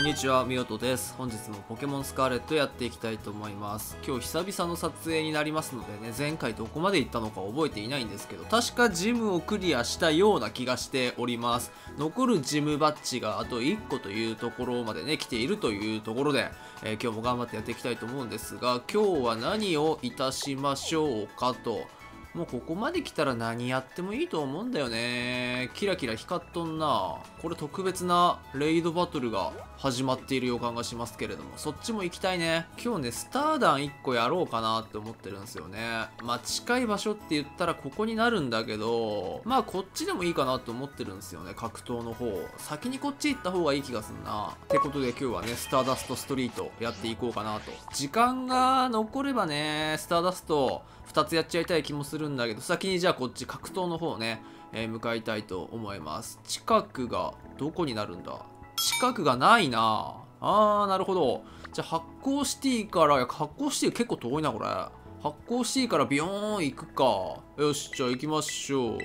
んにちは、みよとです。本日もポケモンスカーレットやっていきたいと思います。今日久々の撮影になりますのでね、前回どこまで行ったのか覚えていないんですけど、確かジムをクリアしたような気がしております。残るジムバッジがあと1個というところまでね、来ているというところで、今日も頑張ってやっていきたいと思うんですが、今日は何をいたしましょうかと。もうここまで来たら何やってもいいと思うんだよね。キラキラ光っとんな。これ特別なレイドバトルが始まっている予感がしますけれども、そっちも行きたいね。今日ね、スター弾1個やろうかなって思ってるんですよね。まあ近い場所って言ったらここになるんだけど、まあこっちでもいいかなって思ってるんですよね、格闘の方。先にこっち行った方がいい気がすんな。ってことで今日はね、スターダストストリートやっていこうかなと。時間が残ればね、スターダスト2つやっちゃいたい気もするんだけど、先にじゃあこっち格闘の方ね、向かいたいと思います。近くがどこになるんだ？近くがないな。なるほど。じゃあ発光シティから、発光シティ結構遠いなこれ。発光シティからビヨーン行くか。よし、じゃあ行きましょう。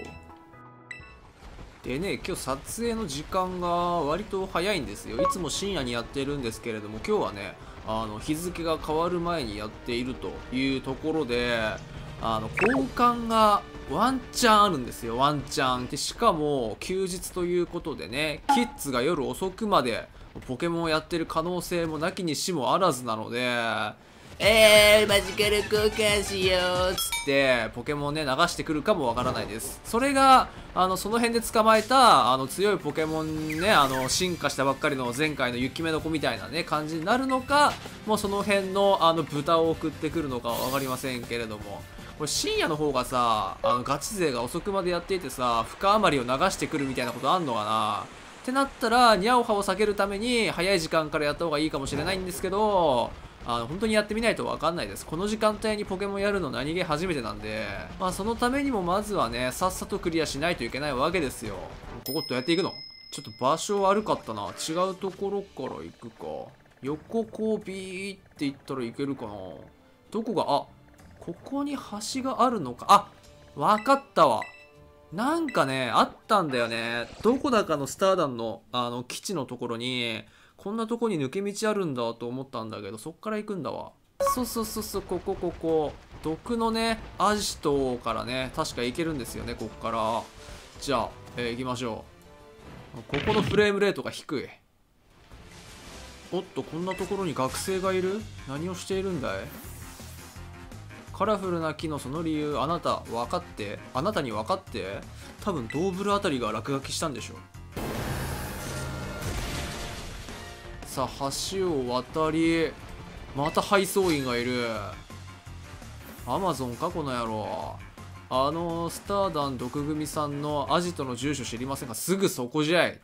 でね、今日撮影の時間が割と早いんですよ。いつも深夜にやってるんですけれども、今日はね、日付が変わる前にやっているというところで、交換がワンチャンあるんですよ、ワンチャン。で、しかも休日ということでね、キッズが夜遅くまでポケモンをやってる可能性もなきにしもあらずなので、マジカル交換しようっつってポケモンね流してくるかもわからないです。それがその辺で捕まえた強いポケモンね、進化したばっかりの前回の雪目の子みたいなね感じになるのか、もうその辺の豚を送ってくるのかは分かりませんけれども、これ深夜の方がさ、ガチ勢が遅くまでやっていてさ、深余りを流してくるみたいなことあんのかなってなったら、ニャオハを避けるために早い時間からやった方がいいかもしれないんですけど、本当にやってみないと分かんないです。この時間帯にポケモンやるの何気初めてなんで、まあそのためにもまずはね、さっさとクリアしないといけないわけですよ。ここどうやって行くの？ちょっと場所悪かったな。違うところから行くか。横こうビーって行ったらいけるかな。どこが、ここに橋があるのか。わかったわ。なんかね、あったんだよね。どこだかのスター団の、基地のところに、こんなとこに抜け道あるんだと思ったんだけど、そっから行くんだわ。そう、ここ。毒のね、アジトからね、確か行けるんですよね、こっから。じゃあ、行きましょう。ここのフレームレートが低い。おっと、こんなところに学生がいる？何をしているんだい？カラフルな木のその理由、あなたに分かって？多分ドーブルあたりが落書きしたんでしょ。さあ橋を渡り、また配送員がいる。アマゾンかこの野郎。スターダン毒組さんのアジトの住所知りませんか？すぐそこじゃい。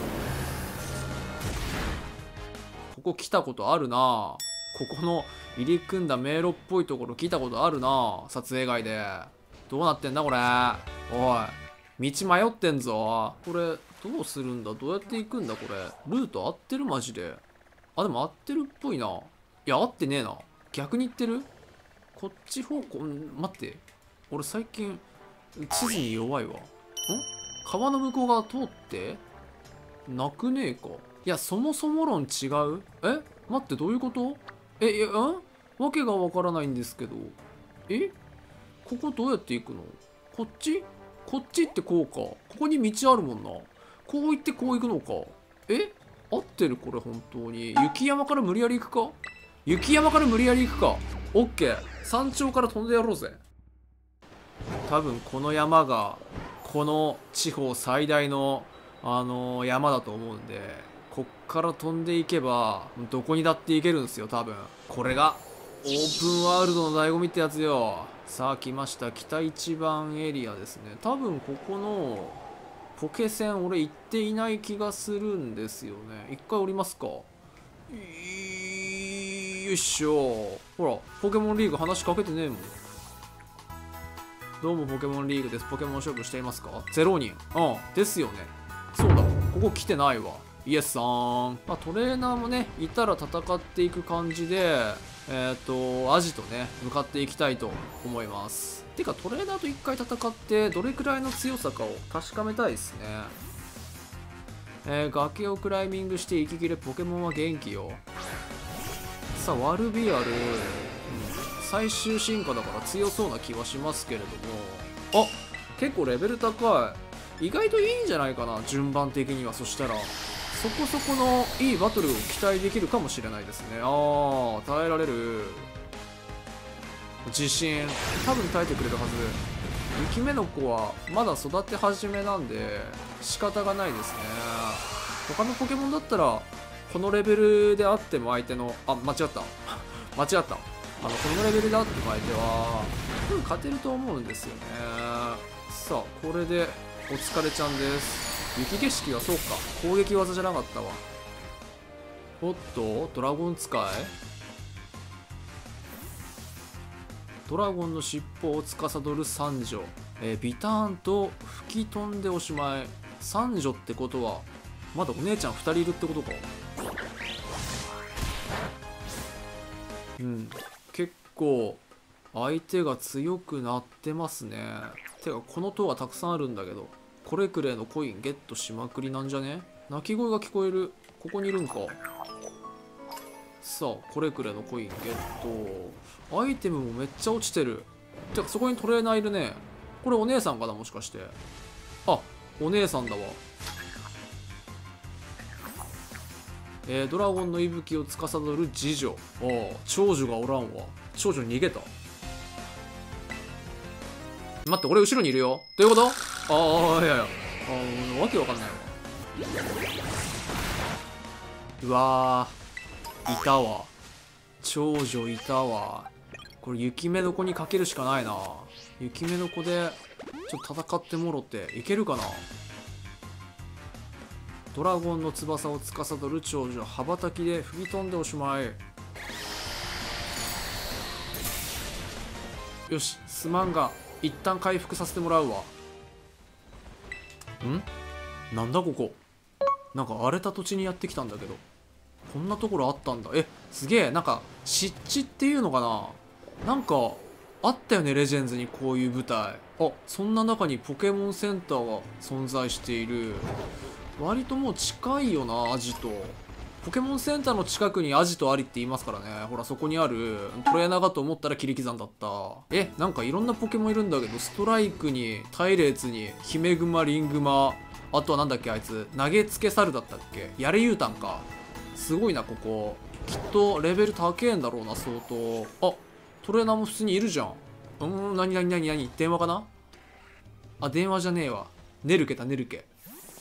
ここ来たことあるな。ここの入り組んだ迷路っぽいところ来たことあるな、撮影外で。どうなってんだこれ。おい、道迷ってんぞ。これどうするんだ？どうやって行くんだこれ。ルート合ってる？マジで。でも合ってるっぽいな。いや合ってねえな。逆に行ってる？こっち方向、待って、俺最近地図に弱いわ。川の向こう側通ってなくねえか。いやそもそも論違う。待って、どういうこと？わけがわからないんですけど。ここどうやって行くの？こっちってこうか。ここに道あるもんな。こう行ってこう行くのか。合ってるこれ本当に。雪山から無理やり行くか。オッケー。山頂から飛んでやろうぜ。多分この山がこの地方最大の山だと思うんで、こっから飛んでいけばどこにだって行けるんですよ多分。これがオープンワールドの醍醐味ってやつよ。さあ来ました、北一番エリアですね。多分ここのポケセン俺行っていない気がするんですよね。一回降りますか。よいしょ。ほらポケモンリーグ話しかけてねえもん。どうもポケモンリーグです。ポケモン勝負していますか？0人。ですよね。そうだ、ここ来てないわ。イエスさん。トレーナーもねいたら戦っていく感じで、アジトね向かっていきたいと思います。てかトレーナーと一回戦ってどれくらいの強さかを確かめたいですね。 崖をクライミングして息切れ、ポケモンは元気よ。さあワルビアル、最終進化だから強そうな気はしますけれども、あ、結構レベル高い。意外といいんじゃないかな、順番的には。そしたらそこそこのいいバトルを期待できるかもしれないですね。耐えられる。自信、多分耐えてくれるはず。雪目の子はまだ育て始めなんで仕方がないですね。他のポケモンだったらこのレベルであっても相手の間違った間違ったこのレベルであっても相手は多分勝てると思うんですよね。さあこれでお疲れちゃんです。雪景色はそうか、攻撃技じゃなかったわ。おっとドラゴン使い、ドラゴンの尻尾を司る三女、ビターンと吹き飛んでおしまい。三女ってことはまだお姉ちゃん2人いるってことか。結構相手が強くなってますね。てかこの塔はたくさんあるんだけど、これくらいのコインゲットしまくりなんじゃね。鳴き声が聞こえる。ここにいるんか。さあこれくらいのコインゲット。アイテムもめっちゃ落ちてる。てかそこにトレーナーいるね。これお姉さんかな、もしかして。あ、お姉さんだわ。ドラゴンの息吹を司る次女。長女がおらんわ。長女逃げた。待って、俺後ろにいるよ。どういうこと？いやいや、わけわかんないわ。うわー、いたわ。長女いたわ。これ雪目の子にかけるしかないな。雪目の子でちょっと戦ってもろっていけるかな。ドラゴンの翼を司る長女、羽ばたきで吹き飛んでおしまい。よし、すまんが一旦回復させてもらうわ。なんだここ。なんか荒れた土地にやってきたんだけど、こんなところあったんだ。すげえ。なんか湿地っていうのかな、なんかあったよね、レジェンズにこういう舞台。そんな中にポケモンセンターが存在している。割ともう近いよな、アジト。ポケモンセンターの近くにアジトありって言いますからね。ほらそこにある。トレーナーかと思ったら切り刻んだった。なんかいろんなポケモンいるんだけど、ストライクにタイレーツにヒメグマ、リングマ、あとはなんだっけ、あいつ投げつけ猿だったっけ、やれゆうたんか。すごいなここ。きっとレベル高えんだろうな相当。トレーナーも普通にいるじゃん。なに電話かな。電話じゃねえわ。ネルケだネルケ。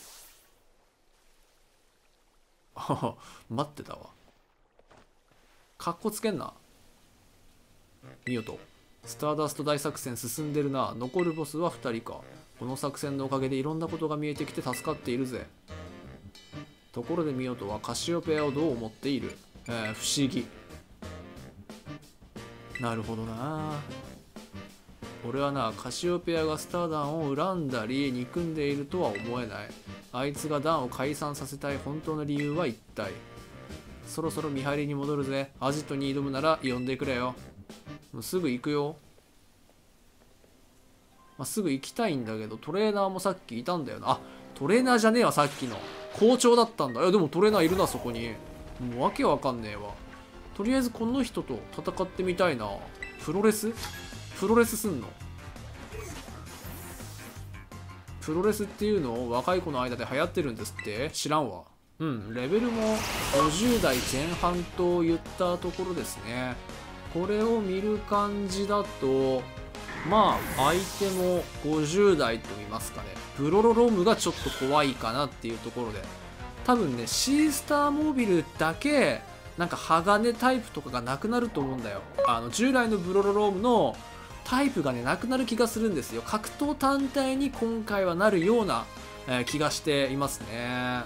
待ってたわ。かっこつけんな。見よと。スターダスト大作戦進んでるな。残るボスは2人か。この作戦のおかげでいろんなことが見えてきて助かっているぜ。ところでミオトはカシオペアをどう思っている？不思議。なるほどな。俺はな、カシオペアがスターダンを恨んだり憎んでいるとは思えない。あいつがダンを解散させたい本当の理由は一体。そろそろ見張りに戻るぜ。アジトに挑むなら呼んでくれよ。もうすぐ行くよ。すぐ行きたいんだけど、トレーナーもさっきいたんだよな。トレーナーじゃねえわ、さっきの校長だったんだ。でもトレーナーいるなそこに。もうわけわかんねえわ。とりあえずこの人と戦ってみたいな。プロレスすんの？プロレスっていうのを若い子の間で流行ってるんですって。知らんわ。レベルも50代前半と言ったところですね。これを見る感じだと相手も50代と見ますかね。ブロロロムがちょっと怖いかなっていうところで、多分ね、シースターモビルだけなんか鋼タイプとかがなくなると思うんだよ。従来のブロロロームのタイプがねなくなる気がするんですよ。格闘単体に今回はなるような、気がしていますね。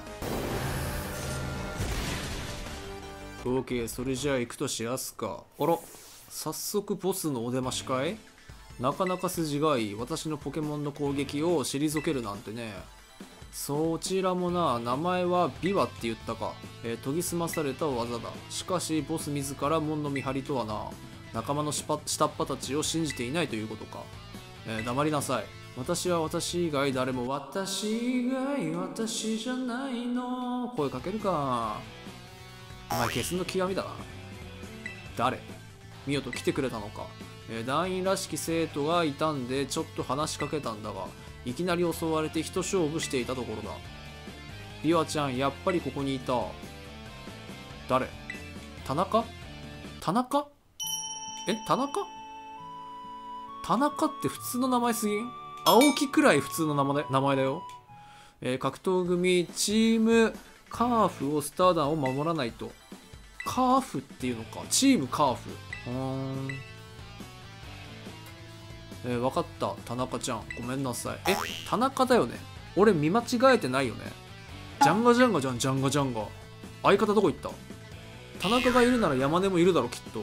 OK、 それじゃあ行くとしやすか。早速ボスのお出ましかい。なかなか筋がいい。私のポケモンの攻撃を退けるなんてね。そちらもな、名前はビワって言ったか。研ぎ澄まされた技だ。しかしボス自ら門の見張りとはな。仲間の下っ端たちを信じていないということか。黙りなさい。 私は私以外誰も私以外私じゃないの。声かけるか。お前ゲスの極みだな。誰？ミオと来てくれたのか。団員らしき生徒がいたんでちょっと話しかけたんだが、いきなり襲われて一勝負していたところだ。ビワちゃんやっぱりここにいた。誰？田中？田中？田中？田中って普通の名前すぎん？青木くらい普通の名前だよ。格闘組チームカーフをスターダンを守らないと。カーフっていうのか。チームカーフ。わかった。田中ちゃん。ごめんなさい。田中だよね。俺見間違えてないよね。ジャンガジャンガじゃん、ジャンガジャンガ。相方どこ行った？田中がいるなら山根もいるだろ、きっと。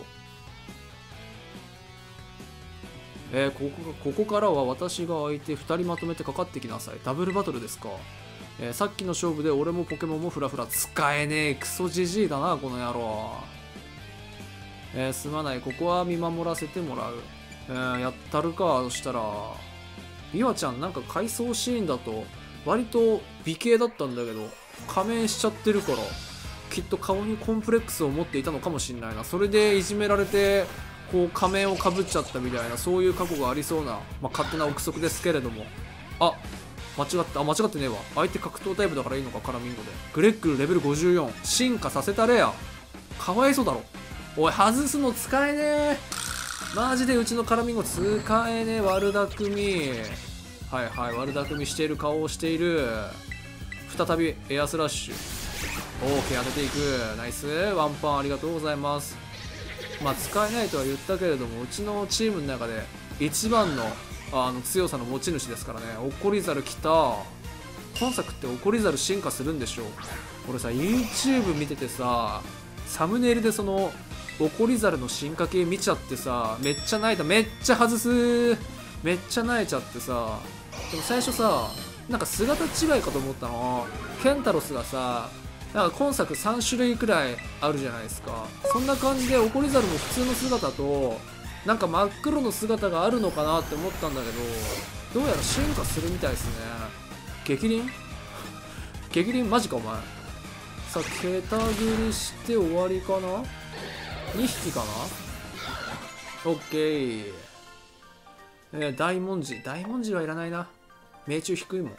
ここからは私が相手2人まとめてかかってきなさい。ダブルバトルですか。さっきの勝負で俺もポケモンもフラフラ使えねえ。クソジジイだな、この野郎。すまない。ここは見守らせてもらう。やったるか。そしたら、ビワちゃんなんか回想シーンだと、割と美形だったんだけど、仮面しちゃってるから、きっと顔にコンプレックスを持っていたのかもしんないな。それでいじめられて、こう仮面をかぶっちゃったみたいな、そういう過去がありそうな、勝手な憶測ですけれども。間違ってねえわ。相手格闘タイプだからいいのか、カラミンゴで。グレッグルレベル54。進化させたれや。かわいそうだろ。おい、外すの使えねえ。マジでうちのカラミンゴ使えねえ。悪巧み。はいはい、悪巧みしている顔をしている。再びエアスラッシュ。OK、当てていく。ナイス。ワンパンありがとうございます。使えないとは言ったけれども、うちのチームの中で一番の強さの持ち主ですからね。怒り猿来た。今作って怒り猿進化するんでしょう。俺さ YouTube 見ててさ、サムネイルでその怒り猿の進化系見ちゃってさ、めっちゃ泣いた。めっちゃ外す。めっちゃ泣いちゃってさ。でも最初さ、なんか姿違いかと思ったの。ケンタロスがさ、なんか今作3種類くらいあるじゃないですか。そんな感じで怒り猿も普通の姿となんか真っ黒の姿があるのかなって思ったんだけど、どうやら進化するみたいですね。激鱗激鱗マジかお前。さあケタグリして終わりかな。2匹かな。オッケー。大文字はいらないな。命中低いもん。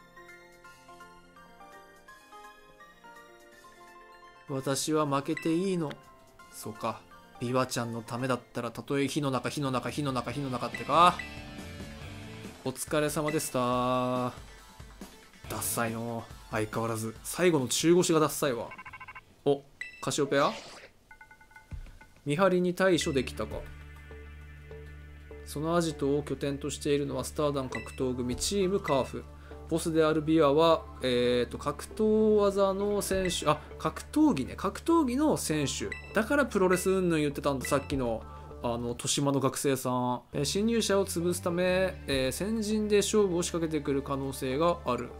私は負けていいの。そうか。ビワちゃんのためだったら、たとえ火の中ってか。お疲れ様でした。ダッサいの。相変わらず。最後の中腰がダッサいわ。お、カシオペア見張りに対処できたか。そのアジトを拠点としているのはスターダン格闘組チームカーフ。ボスであるビアは、格闘技の選手、格闘技の選手。だからプロレス云々言ってたんだ、さっきの、豊島の学生さん。侵入者を潰すため、先陣で勝負を仕掛けてくる可能性がある。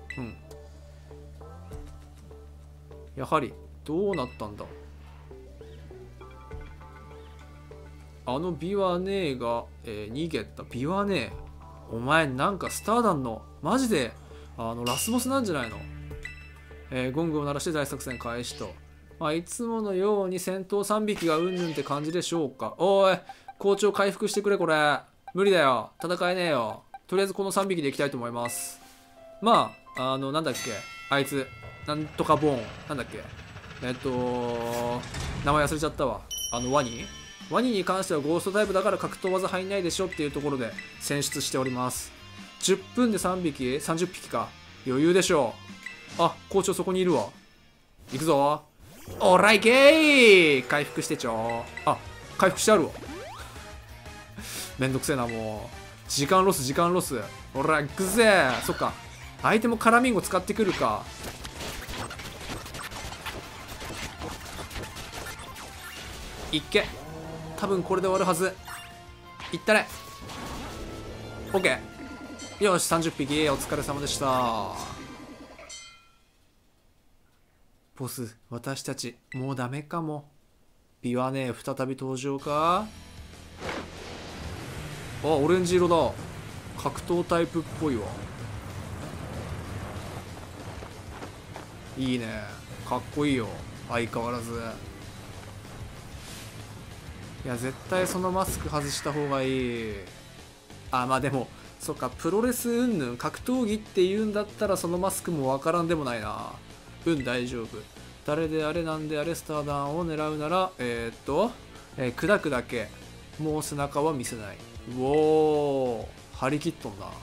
やはり、どうなったんだ。ビワネーが、逃げた。ビワネー。お前なんかスターダンの、マジで、ラスボスなんじゃないの。ゴングを鳴らして大作戦開始と。いつものように戦闘3匹がうんぬんって感じでしょうか。おい、校長回復してくれこれ。無理だよ。戦えねえよ。とりあえずこの3匹でいきたいと思います。なんだっけ。あいつ。なんとかボーン。なんだっけ。名前忘れちゃったわ。ワニに関してはゴーストタイプだから格闘技入んないでしょっていうところで選出しております。10分で3匹 ?30 匹か。余裕でしょう。校長そこにいるわ。行くぞ。おらいけー。回復してちょ。回復してあるわ。めんどくせえな、もう。時間ロス。おら、行くぜ。そっか。相手もカラミンゴ使ってくるか。いっけ。多分これで終わるはず。いったれ。オッケー。よし、30匹。お疲れ様でした。ボス、私たち、もうダメかも。ビワネー再び登場か。オレンジ色だ。 格闘タイプっぽいわ。いいね、かっこいいよ相変わらず。いや絶対そのマスク外した方がいい。あ、まあでもそっか、プロレス云々格闘技って言うんだったらそのマスクもわからんでもないな。大丈夫。誰であれなんであれスターダンを狙うなら砕くだけ、もう背中は見せない。うおー、張り切っとんな。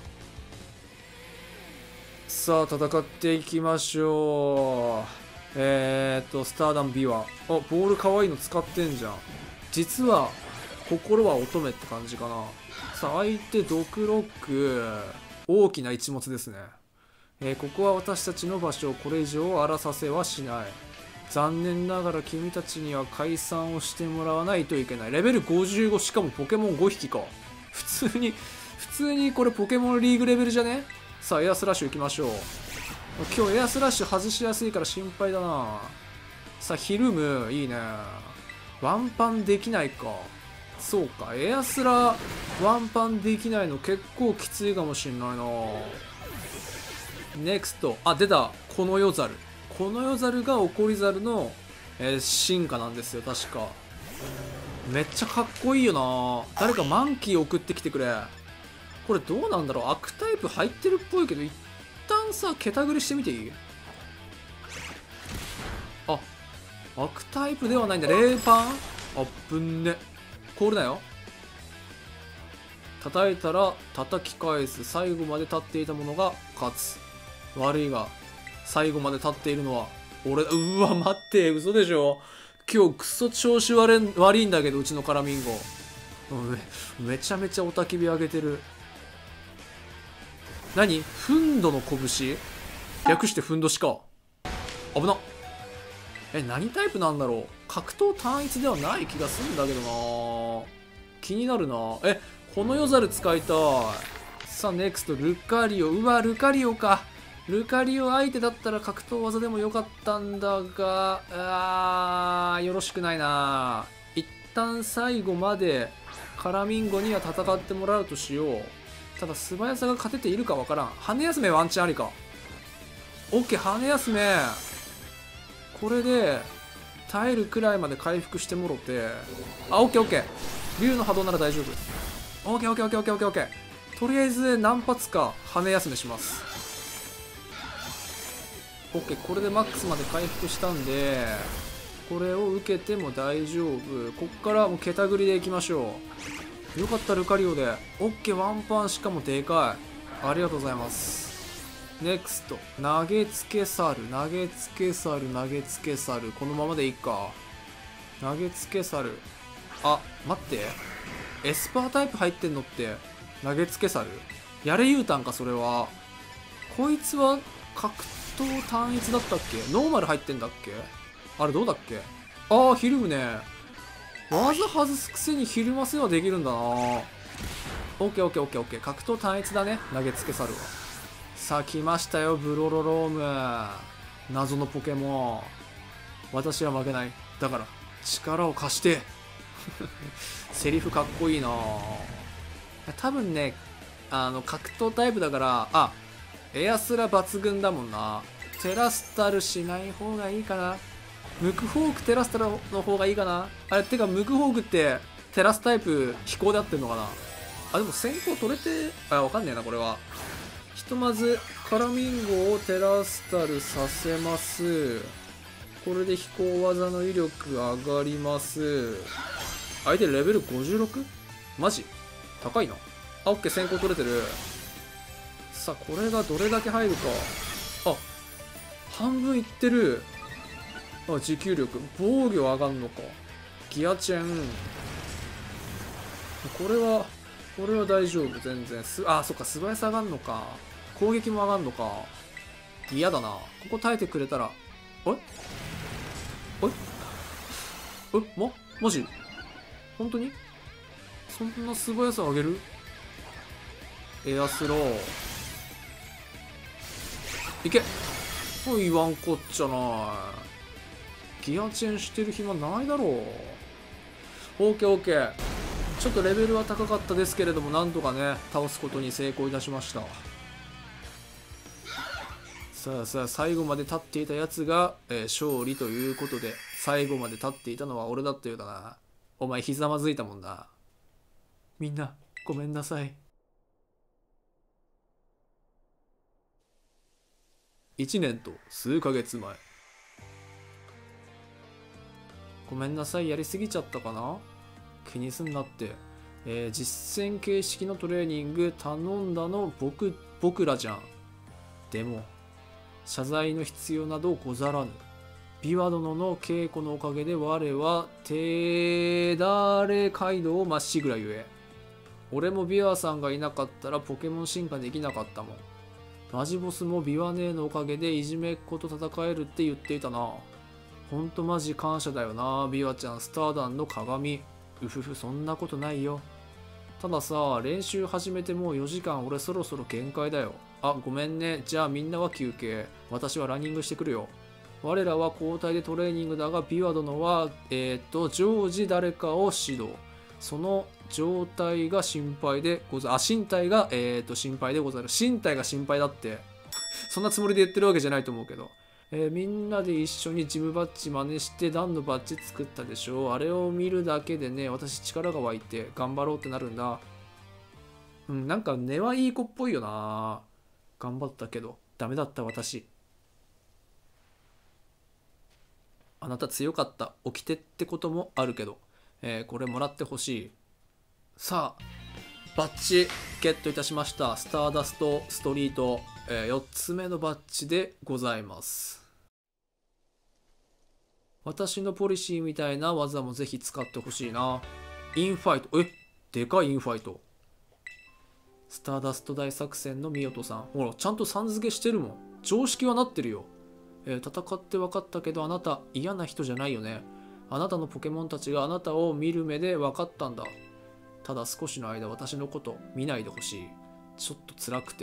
さあ戦っていきましょう。スターダンビワ。あ、ボールかわいいの使ってんじゃん。実は心は乙女って感じかな。さあ相手ドクロック、大きな一物ですね。ここは私たちの場所、これ以上荒らさせはしない。残念ながら君たちには解散をしてもらわないといけない。レベル55、しかもポケモン5匹か。普通にこれポケモンリーグレベルじゃね。さあエアスラッシュ行きましょう。今日エアスラッシュ外しやすいから心配だな。さあヒルムいいね。ワンパンできないか。そうか、エアスラワンパンできないの結構きついかもしんないな。ネクスト、あ、出た、この世猿。この世猿が怒り猿の、進化なんですよ確か。めっちゃかっこいいよな。誰かマンキー送ってきてくれ。これどうなんだろう、悪タイプ入ってるっぽいけど、一旦さ桁繰りしてみていい？あ、悪タイプではないんだ。レーパン、あぶんね。コールだよ。叩いたら叩き返す。最後まで立っていた者が勝つ。悪いが最後まで立っているのは俺。うわ待って、嘘でしょ。今日クソ調子悪いんだけど、うちのカラミンゴ めちゃめちゃ雄たけび上げてる。何、フンドの拳、略してフンドシか。危な。何タイプなんだろう。格闘単一ではない気がするんだけどな。気になるな。この世猿使いたい。さあネクストルカリオ。うわルカリオか。ルカリオ相手だったら格闘技でもよかったんだが、よろしくないな。一旦最後までカラミンゴには戦ってもらうとしよう。ただ素早さが勝てているかわからん。羽休めワンチャンありか。オッケー、羽休め。これで耐えるくらいまで回復してもろて、あ、オッケーオッケー。竜の波動なら大丈夫。オッケーオッケーオッケーオッケーオッケーオッケー。とりあえず何発か羽休めします。オッケー、これでマックスまで回復したんで、これを受けても大丈夫。こっからもう桁繰りでいきましょう。よかったルカリオで。オッケー、ワンパン、しかもでかい。ありがとうございます。ネクスト投げつけ猿、投げつけ猿、投げつけ猿。このままでいいか。投げつけ猿。あ、待って、エスパータイプ入ってんのって投げつけ猿やれ言うたんか。それはこいつは格闘単一だったっけ。ノーマル入ってんだっけ。あれどうだっけ。ああひるむね。技外すくせにひるませはできるんだな。オッケーオッケーオッケーオッケー。格闘単一だね、投げつけ猿は。さあ来ましたよ、ブロロローム。謎のポケモン。私は負けない。だから力を貸してセリフかっこいいな。多分ね、格闘タイプだから。あ、エアスラ抜群だもんな。テラスタルしない方がいいかな。ムクフォークテラスタルの方がいいかな。あれってかムクフォークってテラスタイプ飛行で合ってんのかな。あ、でも先行取れて、あ、わかんねえなこれは。ひとまずカラミンゴをテラスタルさせます。これで飛行技の威力上がります。相手レベル 56？ マジ高いな。あ、オッケー、先行取れてる。さあこれがどれだけ入るか。あ、半分いってる。あ、持久力、防御上がんのか。ギアチェン、これは大丈夫。全然あ、そっか、素早さ上がんのか。攻撃も上がんのか。嫌だな。ここ耐えてくれたら。マジ本当にそんな素早さ上げる。エアスローいけ。言わんこっちゃない。ギアチェンしてる暇ないだろう。オーケーオーケー。 ちょっとレベルは高かったですけれども、なんとかね倒すことに成功いたしました。さあさあ、最後まで立っていたやつが、勝利ということで、最後まで立っていたのは俺だったようだな。お前ひざまずいたもんな。みんなごめんなさい。1年と数ヶ月前。ごめんなさい、やりすぎちゃったかな。気にすんなって。実践形式のトレーニング頼んだの僕らじゃん。でも謝罪の必要などござらぬ。琵琶殿の稽古のおかげで我は手だれ街道をまっしぐらゆえ。俺も琵琶さんがいなかったらポケモン進化できなかったもん。マジボスも琵琶姉のおかげでいじめっ子と戦えるって言っていたな。ほんとマジ感謝だよな、琵琶ちゃん。スター団の鏡。うふふ、そんなことないよ。たださ、練習始めてもう4時間、俺そろそろ限界だよ。あ、ごめんね。じゃあみんなは休憩。私はランニングしてくるよ。我らは交代でトレーニングだが、琵琶殿は、常時誰かを指導。その状態が心配でござる。身体が、心配でござる。身体が心配だって。そんなつもりで言ってるわけじゃないと思うけど。みんなで一緒にジムバッジ真似してダンのバッジ作ったでしょ。あれを見るだけでね、私力が湧いて頑張ろうってなるんだ。なんか根はいい子っぽいよな。頑張ったけどダメだった私。あなた強かった。起きてってこともあるけど、これもらってほしい。さあ、バッジゲットいたしました。スターダストストリート、4つ目のバッジでございます。私のポリシーみたいな技もぜひ使ってほしいな。インファイト。でかいインファイト。スターダスト大作戦のミヨトさん。ほら、ちゃんとさん付けしてるもん。常識はなってるよ。戦って分かったけど、あなた嫌な人じゃないよね。あなたのポケモンたちがあなたを見る目で分かったんだ。ただ少しの間私のこと見ないでほしい。ちょっと辛くて。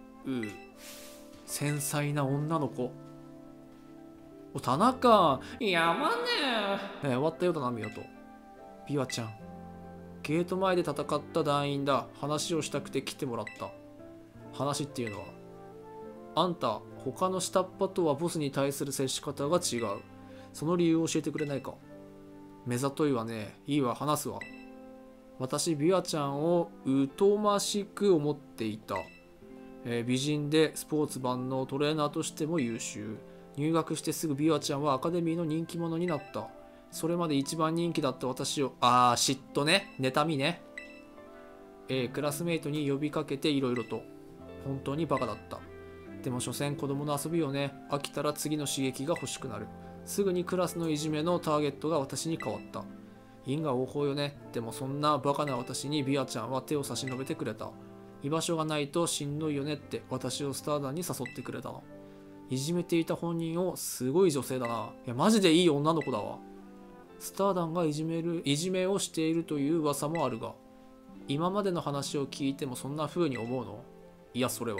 繊細な女の子。田中、やまねえ。終わったようだな、ミヨト。ビワちゃん。ゲート前で戦った団員だ。話をしたくて来てもらった。話っていうのは、あんた、他の下っ端とはボスに対する接し方が違う。その理由を教えてくれないか。目ざといわね。いいわ、話すわ。私、ビワちゃんを疎ましく思っていた。美人でスポーツ万能、トレーナーとしても優秀。入学してすぐビワちゃんはアカデミーの人気者になった。それまで一番人気だった私を、嫉妬ね。妬みね。クラスメイトに呼びかけていろいろと。本当にバカだった。でも所詮子供の遊びよね。飽きたら次の刺激が欲しくなる。すぐにクラスのいじめのターゲットが私に変わった。因果応報よね。でもそんなバカな私にビアちゃんは手を差し伸べてくれた。居場所がないとしんどいよねって私をスター団に誘ってくれたの。いじめていた本人を、すごい女性だな。いやマジでいい女の子だわ。スター団がいじめをしているという噂もあるが、今までの話を聞いてもそんな風に思うの？いや、それは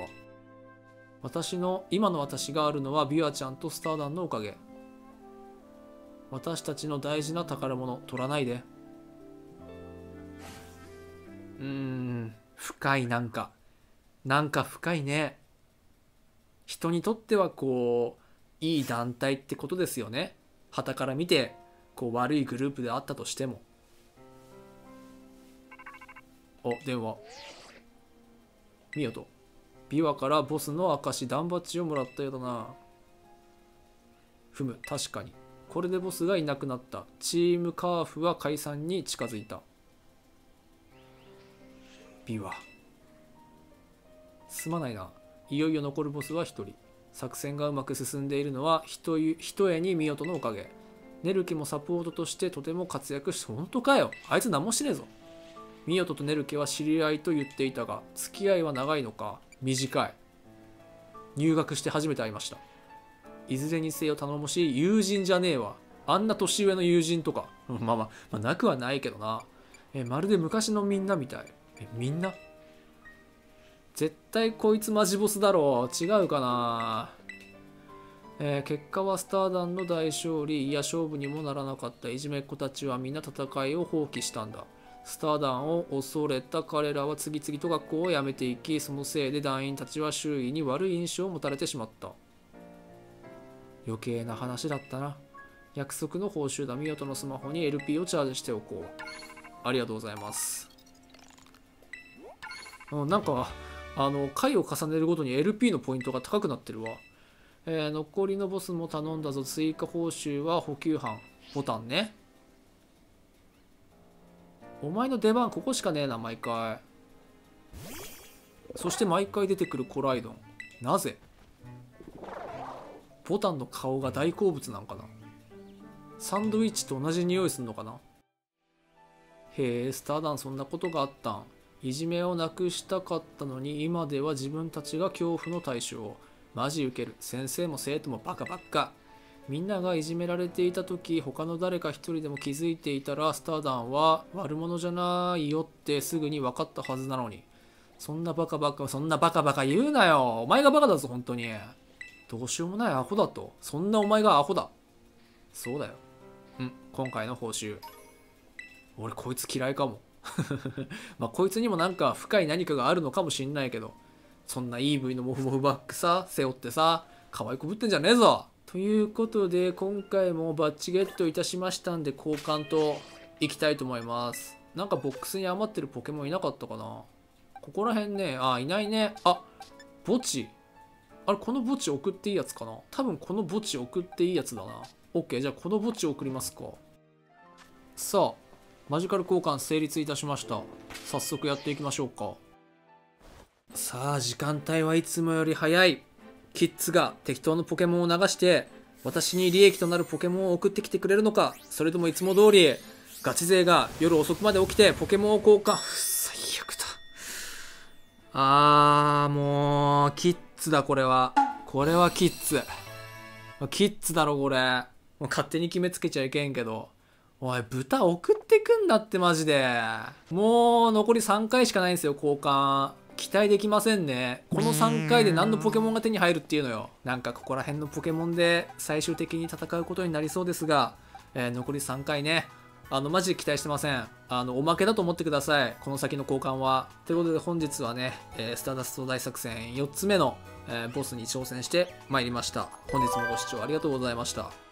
今の私があるのはビアちゃんとスター団のおかげ。私たちの大事な宝物取らないで。深い。なんか深いね。人にとってはこういい団体ってことですよね。傍から見てこう悪いグループであったとしても。電話。ミヨト、ビワからボスの証ダンバッジをもらったようだな。確かにこれでボスがいなくなった。チームカーフは解散に近づいた。ビワ、すまないな。いよいよ残るボスは1人。作戦がうまく進んでいるのはひとえにミヨトのおかげ。ネルケもサポートとしてとても活躍して。本当かよ、あいつ何もしねえぞ。ミヨトとネルケは知り合いと言っていたが、付き合いは長いのか短い。入学して初めて会いました。いずれにせよ頼もしい友人じゃねえわ。あんな年上の友人とかまあなくはないけどな。まるで昔のみんなみたい。みんな絶対こいつマジボスだろう。違うかな。結果はスター団の大勝利。いや勝負にもならなかった。いじめっ子たちはみんな戦いを放棄したんだ。 スターダンを恐れた彼らは次々と学校を辞めていき、そのせいで団員たちは周囲に悪い印象を持たれてしまった。余計な話だったな。約束の報酬だ。ミオトのスマホに LP をチャージしておこう。ありがとうございます。なんか回を重ねるごとに LP のポイントが高くなってるわ。残りのボスも頼んだぞ。追加報酬は補給班ボタンね。お前の出番ここしかねえな、毎回。そして毎回出てくるコライドン。なぜ？ボタンの顔が大好物なんかな。サンドイッチと同じ匂いすんのかな。へえ、スターダンそんなことがあったん。いじめをなくしたかったのに今では自分たちが恐怖の対象。マジウケる。先生も生徒もバカばっか。みんながいじめられていた時、他の誰か一人でも気づいていたらスターダンは悪者じゃないよってすぐに分かったはずなのに。そんなバカバカ言うなよ。お前がバカだぞ本当に。どうしようもないアホだと。そんなお前がアホだ。そうだよ。今回の報酬。俺こいつ嫌いかも。まあこいつにもなんか深い何かがあるのかもしんないけど、そんな EV のモフモフバッグさ背負ってさ可愛くぶってんじゃねえぞ。ということで今回もバッジゲットいたしましたんで交換といきたいと思います。なんかボックスに余ってるポケモンいなかったかな。ここら辺ね、いないね。墓地。あれこの墓地送っていいやつかな。多分この墓地送っていいやつだな。 OK、 じゃあこの墓地送りますか。さあマジカル交換成立いたしました。早速やっていきましょうか。さあ時間帯はいつもより早い。キッズが適当なポケモンを流して私に利益となるポケモンを送ってきてくれるのか、それともいつも通りガチ勢が夜遅くまで起きてポケモンを交換。最悪だ。もうキッズだ。これはキッズだろこれ。もう勝手に決めつけちゃいけんけど、おい豚送ってくんだってマジで。もう残り3回しかないんですよ交換。期待できませんね。この3回で何のポケモンが手に入るっていうのよ。なんかここら辺のポケモンで最終的に戦うことになりそうですが、残り3回ね。マジで期待してません。おまけだと思ってください。この先の交換は。ということで本日はね、スターダスト大作戦4つ目の、ボスに挑戦してまいりました。本日もご視聴ありがとうございました。